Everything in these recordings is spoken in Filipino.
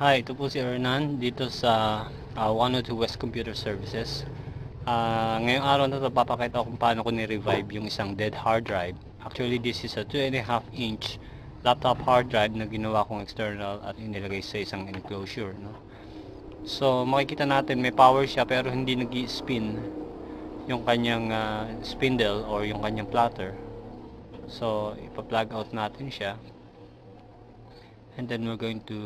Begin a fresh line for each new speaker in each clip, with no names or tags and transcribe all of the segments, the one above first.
Hi, ito po si Hernan dito sa 102 West Computer Services. Ngayong araw na ito, papakita ko kung paano ko ni-revive yung isang dead hard drive. Actually, this is a 2.5 inch laptop hard drive na ginawa kong external at inilagay sa isang enclosure, no? So, makikita natin may power siya pero hindi nag-i-spin yung kanyang spindle or yung kanyang platter. So, ipa-plug out natin siya. And then we're going to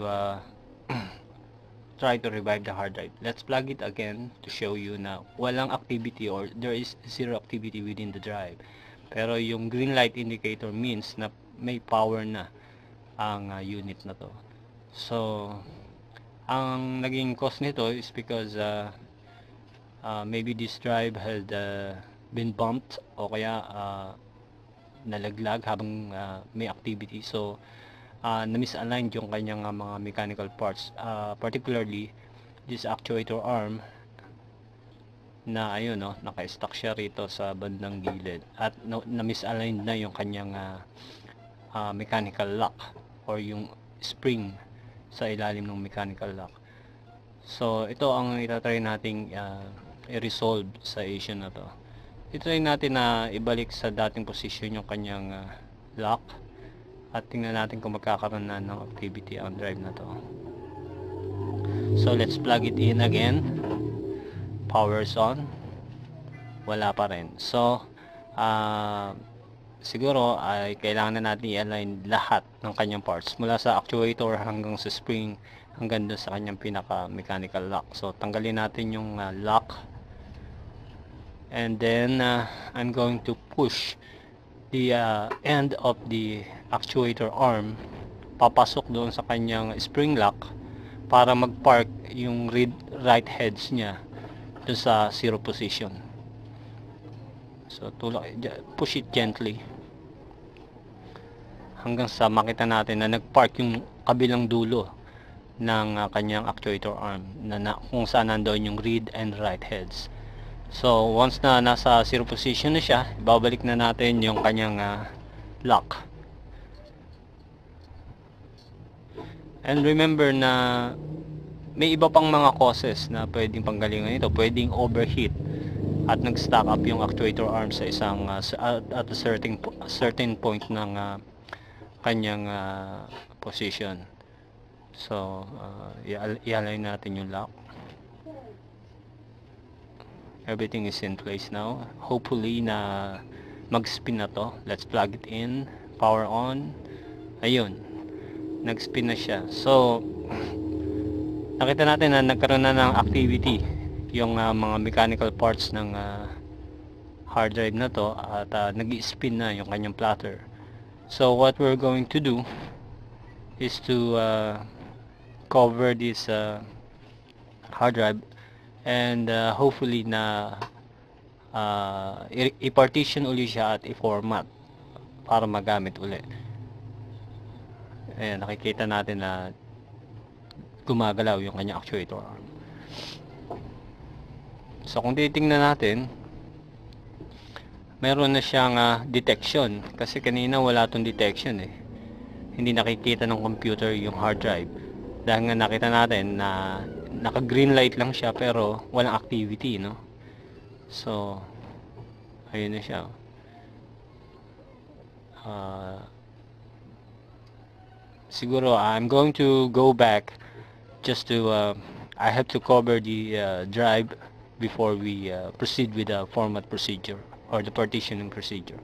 try to revive the hard drive. Let's plug it again to show you na walang activity or there is zero activity within the drive. Pero yung green light indicator means na may power na ang unit na to. So, ang naging cause nito is because maybe this drive had been bumped o kaya nalaglag habang may activity. So, na-misaligned yung kanyang mga mechanical parts, particularly this actuator arm na ayun, no, naka-stuck siya rito sa bandang gilid at na-misaligned na yung kanyang mechanical lock or yung spring sa ilalim ng mechanical lock. So ito ang itatry nating i-resolve sa issue na to. Itry natin na ibalik sa dating position yung kanyang lock at tingnan natin kung magkakaroon na ng activity ang drive na to. So let's plug it in again. Power's on. Wala pa rin. So siguro ay kailangan na natin i-align lahat ng kanyang parts mula sa actuator hanggang sa spring hanggang doon sa kanyang pinaka mechanical lock. So tanggalin natin yung lock and then I'm going to push the end of the actuator arm papasok doon sa kanyang spring lock para mag-park yung right heads niya doon sa zero position. So push it gently hanggang sa makita natin na nag-park yung kabilang dulo ng kanyang actuator arm na kung saan nandoon yung read and write heads. So once na nasa zero position na siya, ibabalik na natin yung kanyang lock. And remember na may iba pang mga causes na pwedeng panggalingan ito. Pwedeng overheat at nag-stack up yung actuator arm sa isang at a certain point ng kanyang position. So i-align natin yung lock. Everything is in place now. Hopefully na mag-spin na to. Let's plug it in. Power on. Ayun, nag-spin na siya. So nakita natin na nagkaroon na ng activity yung mga mechanical parts ng hard drive na to at nag-spin na yung kanyang platter. So what we're going to do is to cover this hard drive and hopefully na i-partition uli siya at i-format para magamit uli. Ayan, nakikita natin na gumagalaw yung kanyang actuator arm. So kung titingnan natin, meron na siyang detection kasi kanina wala tong detection eh. Hindi nakikita ng computer yung hard drive dahil nga nakita natin na naka green light lang siya pero walang activity, no? So ayun na siya. Siguro I'm going to go back just to I have to cover the drive before we proceed with the format procedure or the partitioning procedure.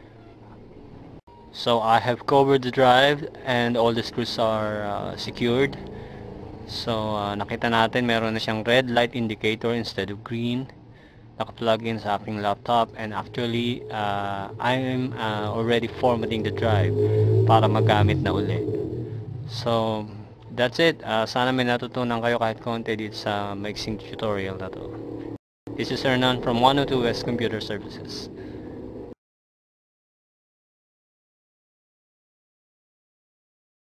So I have covered the drive and all the screws are secured. So nakita natin meron na siyang red light indicator instead of green. Naka-plug in sa aking laptop and actually I'm already formatting the drive para magamit na uli. So that's it. Sana may natutunan kayo kahit konti dito sa maiksing tutorial na to. This is Hernan from 102 West Computer Services.